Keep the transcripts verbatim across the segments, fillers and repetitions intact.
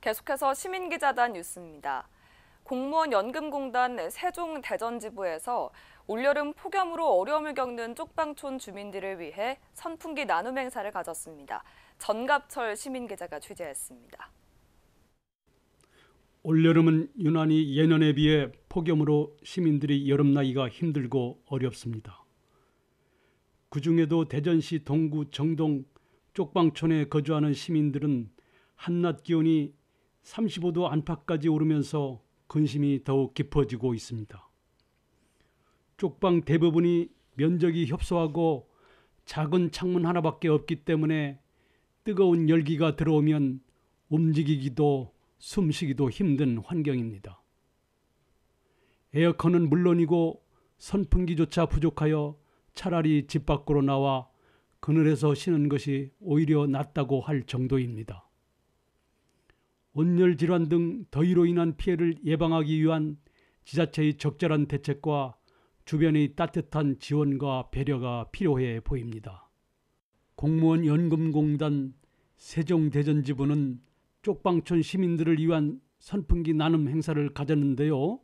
계속해서 시민기자단 뉴스입니다. 공무원 연금공단 세종대전지부에서 올여름 폭염으로 어려움을 겪는 쪽방촌 주민들을 위해 선풍기 나눔 행사를 가졌습니다. 전갑철 시민기자가 취재했습니다. 올여름은 유난히 예년에 비해 폭염으로 시민들이 여름나기가 힘들고 어렵습니다. 그중에도 대전시 동구 정동 쪽방촌에 거주하는 시민들은 한낮 기온이 삼십오 도 안팎까지 오르면서 근심이 더욱 깊어지고 있습니다. 쪽방 대부분이 면적이 협소하고 작은 창문 하나밖에 없기 때문에 뜨거운 열기가 들어오면 움직이기도 숨쉬기도 힘든 환경입니다. 에어컨은 물론이고 선풍기조차 부족하여 차라리 집 밖으로 나와 그늘에서 쉬는 것이 오히려 낫다고 할 정도입니다. 온열 질환 등 더위로 인한 피해를 예방하기 위한 지자체의 적절한 대책과 주변의 따뜻한 지원과 배려가 필요해 보입니다. 공무원 연금공단 세종대전지부는 쪽방촌 시민들을 위한 선풍기 나눔 행사를 가졌는데요.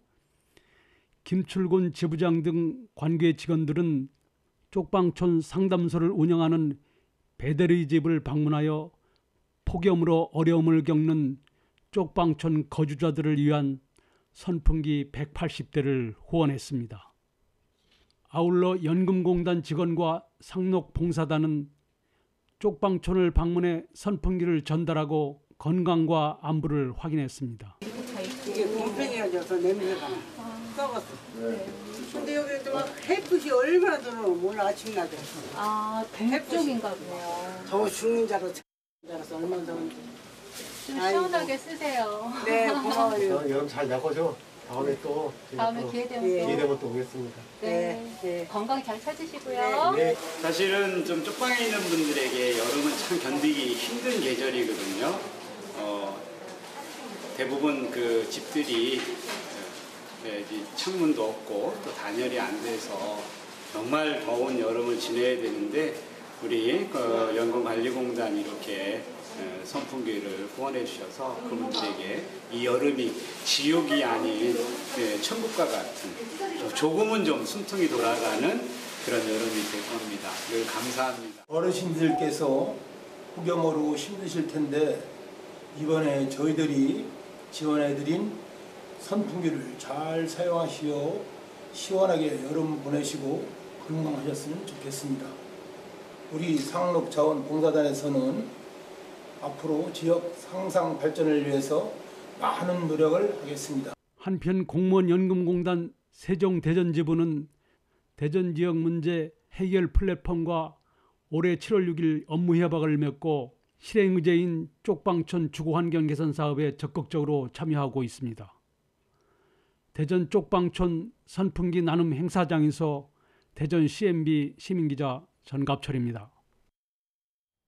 김출곤 지부장 등 관계 직원들은 쪽방촌 상담소를 운영하는 배대리 집을 방문하여 폭염으로 어려움을 겪는 쪽방촌 거주자들을 위한 선풍기 백팔십 대를 후원했습니다. 아울러 연금공단 직원과 상록봉사단은 쪽방촌을 방문해 선풍기를 전달하고 건강과 안부를 확인했습니다. 이게 곰팡이라서 냄새가 썩었어. 네. 근데 여기 막 햇빛이 얼마나 들어오면 몰라 아침나게. 아, 동쪽인가 보네요. 더워 죽는 줄 알았어. 알았어 얼마나 더운지. 좀 시원하게 쓰세요. 네, 고마워요. 여름 잘 나가죠. 다음에 또 다음에 기회 되면 예. 또. 기회 되면 또 오겠습니다. 네. 네. 건강 잘 찾으시고요. 네. 사실은 좀 쪽방에 있는 분들에게 여름은 참 견디기 힘든 계절이거든요. 어, 대부분 그 집들이 네, 창문도 없고 또 단열이 안 돼서 정말 더운 여름을 지내야 되는데 우리 그 연금관리공단이 이렇게 선풍기를 후원해 주셔서 그분들에게 이 여름이 지옥이 아닌 천국과 같은 조금은 좀 숨통이 돌아가는 그런 여름이 될 겁니다. 늘 감사합니다. 어르신들께서 폭염으로 힘드실 텐데 이번에 저희들이 지원해드린 선풍기를 잘 사용하시어 시원하게 여름 보내시고 건강하셨으면 좋겠습니다. 우리 상록자원봉사단에서는 앞으로 지역 상상 발전을 위해서 많은 노력을 하겠습니다. 한편 공무원 연금공단 세종대전지부는 대전 지역 문제 해결 플랫폼과 올해 칠월 육일 업무 협약을 맺고 실행 의제인 쪽방촌 주거환경 개선 사업에 적극적으로 참여하고 있습니다. 대전 쪽방촌 선풍기 나눔 행사장에서 대전 씨엠비 시민기자 전갑철입니다.